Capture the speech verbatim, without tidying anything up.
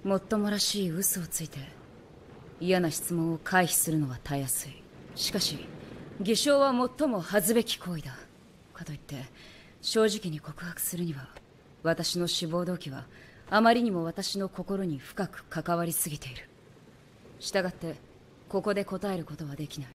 もっともらしい嘘をついて嫌な質問を回避するのはたやすい。しかし偽証は最も恥ずべき行為だ。かといって正直に告白するには、私の志望動機はあまりにも私の心に深く関わりすぎている。したがってここで答えることはできない。